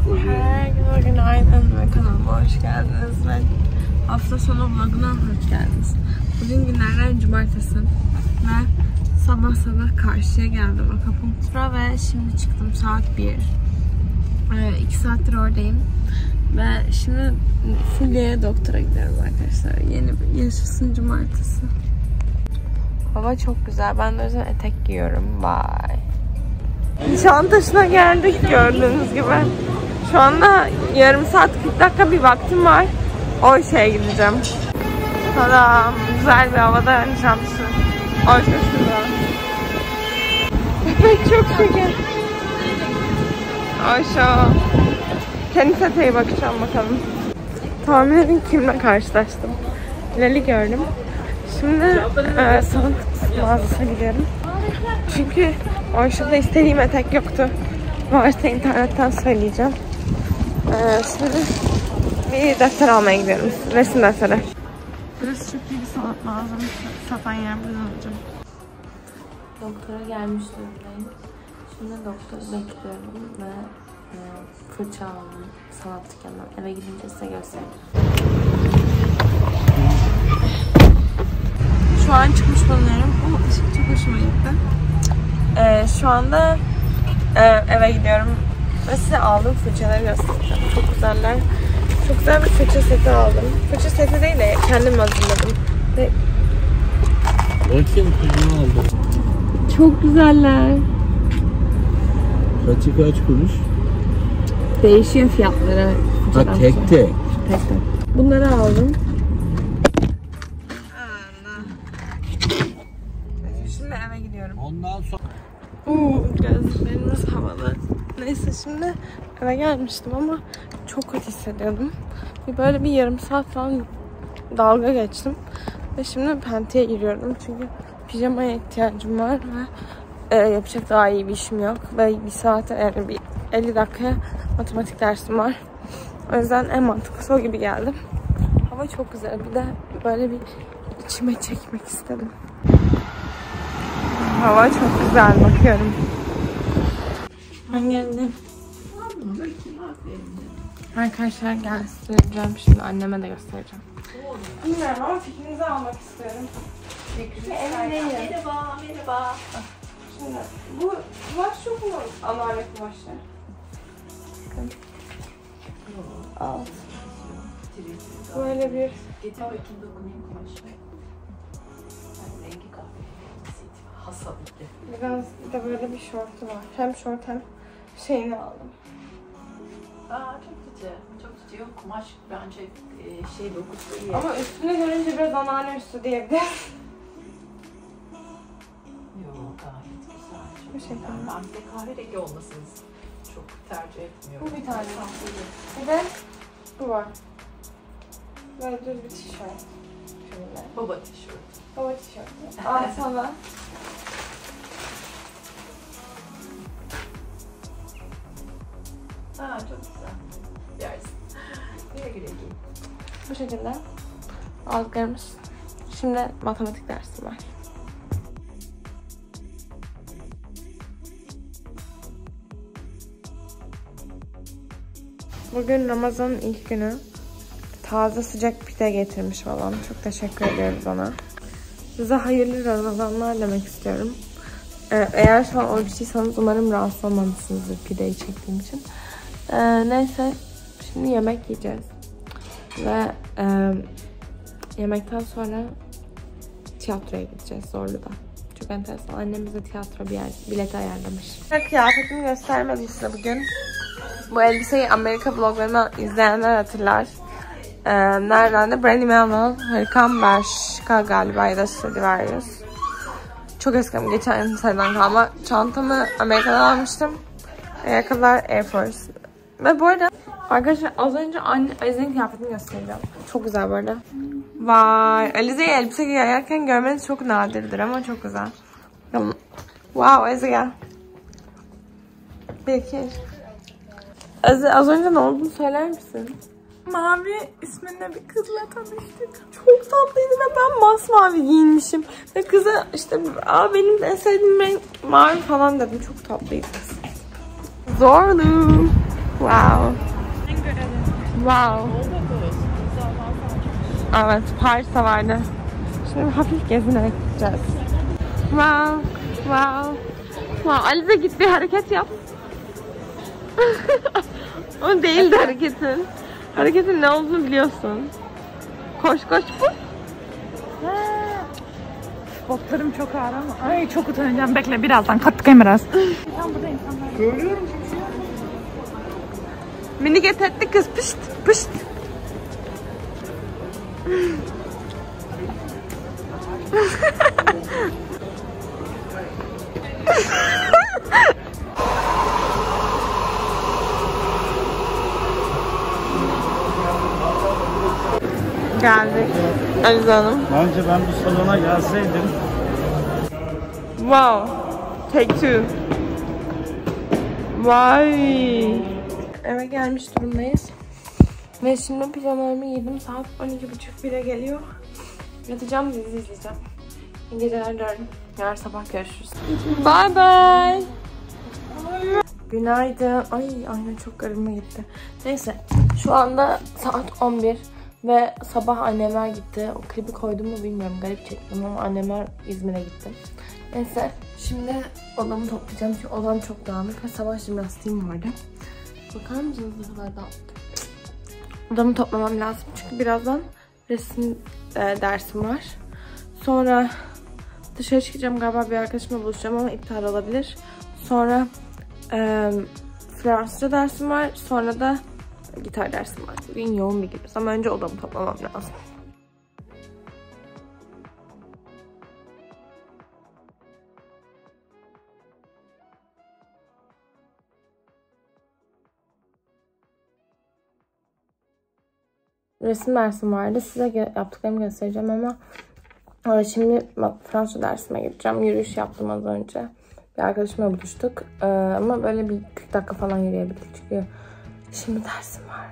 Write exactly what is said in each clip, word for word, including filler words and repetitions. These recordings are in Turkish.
Herkese günaydın ve kanalıma hoş geldiniz ve hafta sonu vloguna hoş geldiniz. Bugün günlerden cumartesi ve sabah sabah karşıya geldim Akupunktura ve şimdi çıktım saat bir. Ee, iki saattir oradayım ve şimdi Fulya'ya doktora gidiyorum arkadaşlar. Yeni bir yaşasın cumartesi. Hava çok güzel. Ben de o yüzden etek giyiyorum. Bye. Nişantaşı'na geldik gördüğünüz gibi. Şu anda yarım saat kırk dakika bir vaktim var. O şeye gideceğim. Tadam! Güzel bir havada Nişantaşı. O çok güzel. Çok şeker. O şu. Kendi seteye bakacağım bakalım. Tahmin edin kimle karşılaştım. Lali gördüm. Şimdi e, sanat mağazasına gidiyorum. Çünkü orada istediğim etek yoktu. Varsa internetten söyleyeceğim. Ee, şimdi bir defter almaya gidiyorum. Resim defteri. Burası çok iyi bir sanat mağazası satan yer. Buradan alacağım. Doktora gelmiş durumdayım. Şimdi doktoru bekliyorum ve e, fırça aldım sanat dükkanından. Eve gidince size göstereyim. Şu an çıkmış bulunuyorum. O ışık çok hoşuma gitti. Ee, şu anda e, eve gidiyorum ve size aldığım fırçaları göstereceğim. Çok güzeller. Çok güzel bir fırça seti aldım. Fırça seti değil de kendim hazırladım. Ve... Bakın kuzunu aldım. Çok güzeller. Kaçı kaç kuruş? Değişiyor fiyatları. Ha tek tek. Tek tek. Bunları aldım. Şimdi eve gidiyorum. Ondan sonra... Uuu gözlerimiz havalı. Neyse şimdi eve gelmiştim ama çok kötü hissediyordum. Böyle bir yarım saat falan dalga geçtim. Ve şimdi Pente'ye giriyorum çünkü pijamaya ihtiyacım var ve e, yapacak daha iyi bir işim yok. Ve bir saate yani bir elli dakikaya matematik dersim var. O yüzden en mantıklısı o gibi geldim. Hava çok güzel. Bir de böyle bir içime çekmek istedim. Hava çok güzel, bakıyorum. Ben geldim. Arkadaşlar göstereceğim. Şimdi anneme de göstereceğim. Bilmiyorum ama fikrinizi almak istiyorum. Fikrinizi emin değilim. Merhaba, merhaba. Şimdi bu kumaş çok mu? Anneanne kumaşlar. Bakın. Alt. Böyle bir... Getir bakayım dokunayım kumaşı. Rengi kahve. Hasadıklı. Biraz da böyle bir şortu var. Hem şort hem şeyini aldım. Aa çok güzel. Çok güzel. Yok kumaş bence e, şey dokusu iyi. Ama üstünü görünce biraz anneanne üstü diyebilirim. Yok gayet güzel. Çok Bu şekilde. güzel. Ben bir de kahverengi olmasını çok tercih etmiyorum. Bu bir tane. Bir de bu var. Böyle düz bir tişört. Şöyle. Baba tişört. Baba tişörtü. Al sana. Aa çok güzel. Yersin. Güle güle giyin. Bu şekilde aldıklarımız. Şimdi matematik dersi var. Bugün Ramazan'ın ilk günü. Taze sıcak pide getirmiş falan. Çok teşekkür ediyoruz ona. Size hayırlı Ramazanlar demek istiyorum. Ee, eğer şu an oruçluysanız umarım rahatsız olmamışsınızdır pideyi çektiğim için. Ee, neyse. Şimdi yemek yiyeceğiz. Ve e, yemekten sonra tiyatroya gideceğiz Zorlu'da. Çok enteresan. Annem bize tiyatro bir yer, bileti ayarlamış. Kıyafetimi göstermedim size bugün. Bu elbiseyi Amerika vloglarını izleyenler hatırlar. Ee, nereden de Brandy Melville, Hırkan Bershka galiba ya da Stradivarius. Çok eski ama geçen seneden kalma. Çantamı Amerika'dan almıştım. Ayakkabılar Air Force. Ve bu arada arkadaşlar az önce anne Alize'nin kıyafetini göstereceğim. Çok güzel bu arada. Vay, Alize'yi elbise giyerken görmeniz çok nadirdir ama çok güzel. Wow, Alize gel. Bir iki. Alize az önce ne olduğunu söyler misin? Mavi isminde bir kızla tanıştık. Çok tatlıydı ve ben masmavi giyinmişim. Ve kıza işte aa benim en sevdiğim renk mavi falan dedim. Çok tatlıydı kız. Zorlu. Wow. Wow. Evet, Paris'e vardı. Şimdi hafif gezinerek gideceğiz. Wow. Wow. Wow. Alize git bir hareket yap. O değildi hareketin. Hareketin ne olduğunu biliyorsun. Koş koş koş. Botlarım çok ağır ama. Ay çok utanacağım. Bekle birazdan katlayayım biraz. Tam burada insanlar. Söylüyorum. Minik etekli kız pışt pışt. Geldik Alize Hanım. Bence ben bu salona gelseydim. Wow. Take two. Vay. Eve gelmiş durumdayız. Ve şimdi pijamalarımı giydim. Saat on iki buçuk bire geliyor. Yatacağım, dizi izleyeceğim. İyi geceler diyorum. Yarın sabah görüşürüz. Bye bye. Günaydın. Ay aynen çok garibime gitti. Neyse şu anda saat on bir. Ve sabah annemler gitti. O klibi koydum mu bilmiyorum. Garip çektim ama annemler İzmir'e gitti. Neyse şimdi odamı toplayacağım. Çünkü odam çok dağınık ve sabah jimnastiğim vardı. Bakar mısınız ne kadar dağınık? Odamı toplamam lazım. Çünkü birazdan resim e, dersim var. Sonra dışarı çıkacağım. Galiba bir arkadaşımla buluşacağım ama iptal olabilir. Sonra e, Fransızca dersim var. Sonra da gitar dersim var. Bugün yoğun bir günüz ama önce odamı toplamam lazım. Resim dersim vardı. Size yaptıklarımı göstereceğim ama şimdi Fransızca dersime gideceğim. Yürüyüş yaptım az önce. Bir arkadaşımla buluştuk. Ee, ama böyle bir kırk dakika falan yürüyebildik çünkü şimdi dersim var.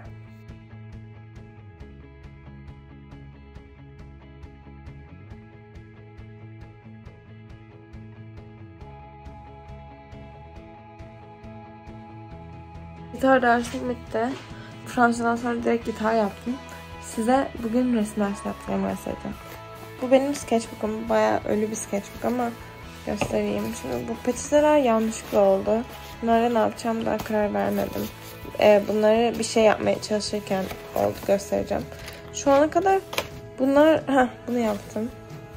Gitar dersim bitti. Fransızdan sonra direkt gitar yaptım. Size bugün resim dersi yaptığımı göstereceğim. Bu benim sketchbook'um. Bayağı ölü bir sketchbook ama göstereyim. Şimdi bu peçeteler yanlışlıkla oldu. Bunlara ne yapacağım daha karar vermedim. Ee, bunları bir şey yapmaya çalışırken oldu, göstereceğim. Şu ana kadar bunlar... Heh, bunu yaptım.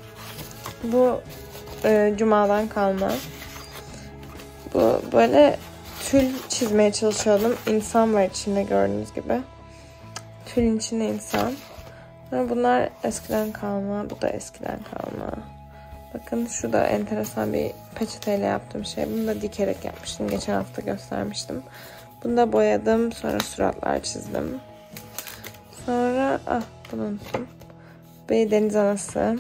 Bu e, Cuma'dan kalma. Bu böyle tül çizmeye çalışıyordum. İnsan var içinde gördüğünüz gibi. Tülün içinde insan. Bunlar eskiden kalma. Bu da eskiden kalma. Bakın şu da enteresan bir peçeteyle yaptığım şey. Bunu da dikerek yapmıştım. Geçen hafta göstermiştim. Bunu da boyadım. Sonra suratlar çizdim. Sonra ah bunu unuttum. Bir deniz anası.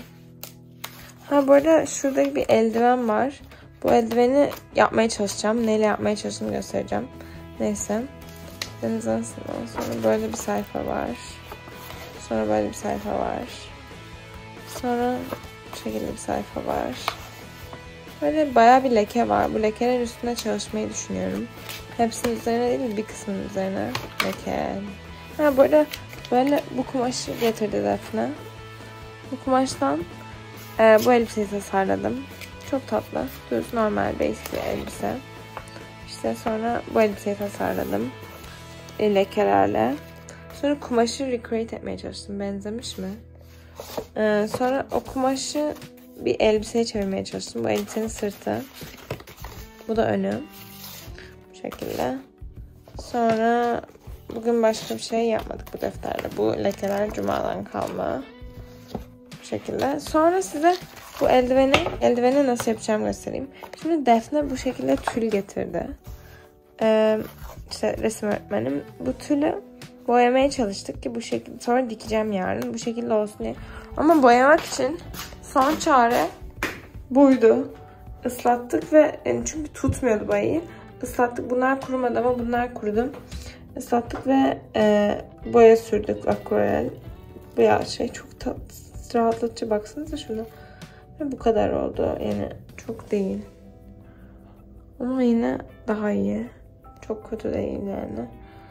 Ha bu arada şurada bir eldiven var. Bu eldiveni yapmaya çalışacağım. Neyle yapmaya çalıştığımı göstereceğim. Neyse. Deniz anasından sonra böyle bir sayfa var. Sonra böyle bir sayfa var. Sonra bu şekilde bir sayfa var. Böyle bayağı bir leke var. Bu lekelerin üstünde çalışmayı düşünüyorum. Hepsinin üzerine değil, bir kısmının üzerine leke. Ha bu arada böyle bu kumaşı getirdi Defne. Bu kumaştan e, bu elbiseyi tasarladım. Çok tatlı. Düz normal basic bir elbise. İşte sonra bu elbiseyi tasarladım. Lekelerle. Sonra kumaşı recreate etmeye çalıştım. Benzemiş mi? Ee, sonra o kumaşı bir elbiseye çevirmeye çalıştım. Bu elbisenin sırtı. Bu da önü. Bu şekilde. Sonra bugün başka bir şey yapmadık bu defterde. Bu lekeler Cuma'dan kalma. Bu şekilde. Sonra size bu eldiveni, eldiveni nasıl yapacağımı göstereyim. Şimdi Defne bu şekilde tül getirdi. Ee, işte resim öğretmenim. Bu tülü boyamaya çalıştık ki bu şekilde, sonra dikeceğim yarın bu şekilde olsun diye. Ama boyamak için son çare buydu. Islattık ve yani çünkü tutmuyordu boyayı. Islattık. Bunlar kurumadı ama bunlar kurudu. Islattık ve e, boya sürdük akvarel. Bu ya şey çok tatlı, rahatlatıcı, baksanıza şuna. Ve bu kadar oldu. Yani çok değil. Ama yine daha iyi. Çok kötü değil yani.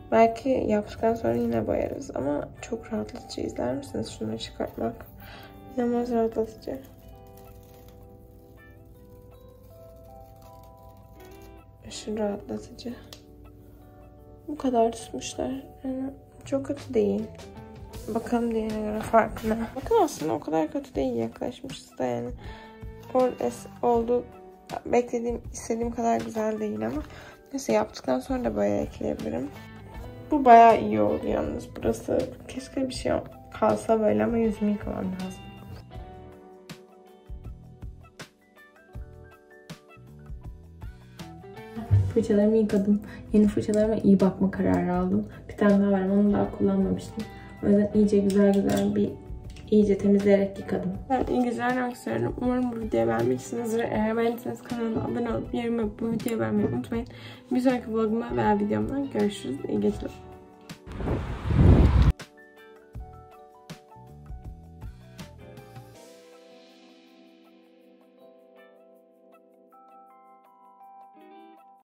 Belki yaptıktan sonra yine boyarız ama çok rahatlatıcı. İzler misiniz şunları çıkartmak? İnanılmaz rahatlatıcı. Aşırı rahatlatıcı. Bu kadar tutmuşlar. Yani çok kötü değil. Bakalım diğerine göre farkına. Bakın aslında o kadar kötü değil, yaklaşmışız da yani. Orada oldu, beklediğim, istediğim kadar güzel değil ama neyse, yaptıktan sonra da boya ekleyebilirim. Bu bayağı iyi oldu yalnız burası. Keşke bir şey kalsa böyle ama yüzümü yıkamam lazım. Fırçalarımı yıkadım. Yeni fırçalarıma iyi bakma kararı aldım. Bir tane daha var, onu daha kullanmamıştım. O yüzden iyice güzel güzel bir iyice temizleyerek yıkadım. Ben iyi geceler demek istiyorum. Umarım bu videoyu beğenmişsinizdir. Eğer beğendiyseniz kanalıma abone olup yorum yapıp bu videoyu beğenmeyi unutmayın. Bir sonraki vloguma veya videomda görüşürüz. İyi geceler.